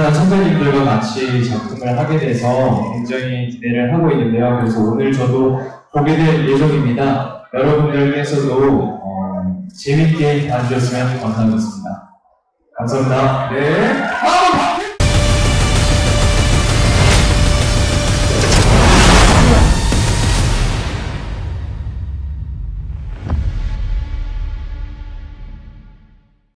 유명한 선배님들과 같이 작품을 하게 돼서 굉장히 기대를 하고 있는데요. 그래서 오늘 저도 보게 될 예정입니다. 여러분들께서도 재밌게 봐주셨으면 감사하겠습니다. 감사합니다. 네.